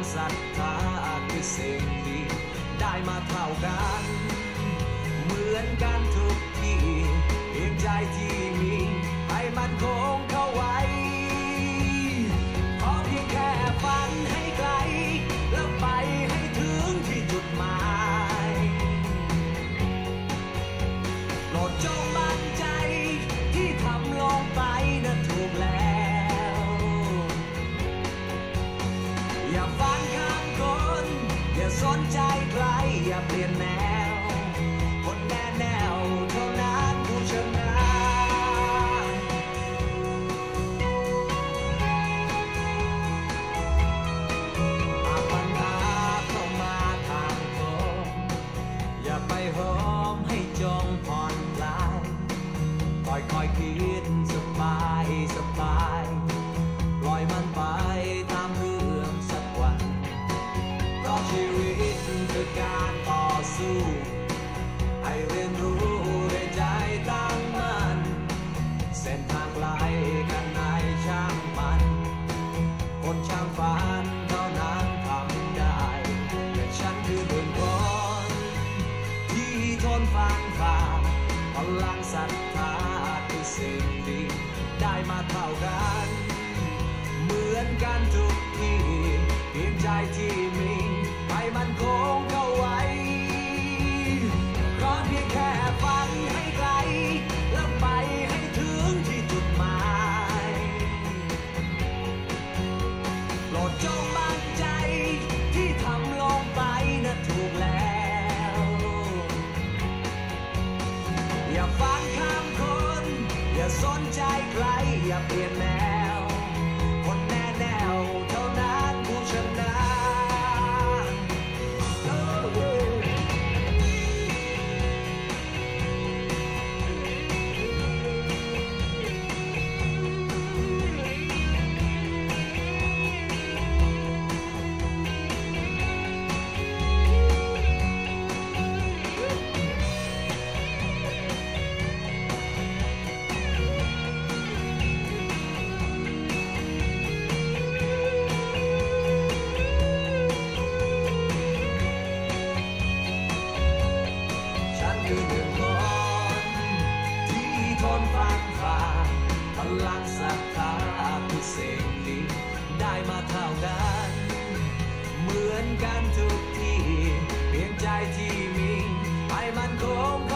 ศรัทธาคือสิ่งดีได้มาเท่ากันเหมือนกันทุกที่เพียงใจที่มีให้มันคงเข้าไว้ขอเพียงแค่ฝันให้ไกลแล้วไปให้ถึงที่จุดหมายโปรดจงมั่นใจที่ทำลงไปนั้นถูกแล้วอย่าฟังคำคนอย่าสนใจใครอย่าเปลี่ยนแนวคนแน่แนวเท่านั้นผู้ชนะอาปัญหาเข้ามาทางตรงอย่าไปหอมให้จงผ่อนคลายค่อยๆคิดสบายสบายปล่อยมันไปตามเรื่องสักวันเพราะชีวิตคือการต่อสู้ให้เรียนรู้ด้วยใจตั้งมั่นเส้นทางไกลกันไหนช่างมันคนช่างฝันเท่านั้นทำได้แต่ฉันคือหนึ่งคนที่ทนฟังฝ่าพลังศรัทธาคือสิ่งดีได้มาเท่ากันเหมือนกันทุกที่เพียงใจที่มีให้มันคงเข้าไว้ขอเพียงแค่ฝันให้ไกลแล้วไปให้ถึงที่จุดหมายโปรดจงมั่นใจที่ทำลงไปนั้นถูกแล้วอย่าฟังคำคนอย่าสนใจใครอย่าเปลี่ยนแนวคนแน่แนวเท่านั้นผู้ชนะคือหนึ่งคนที่ทนฟังฝ่าพลังศรัทธาคือสิ่งดีได้มาเท่ากันเหมือนกันทุกที่เพียงใจที่มีให้มันคง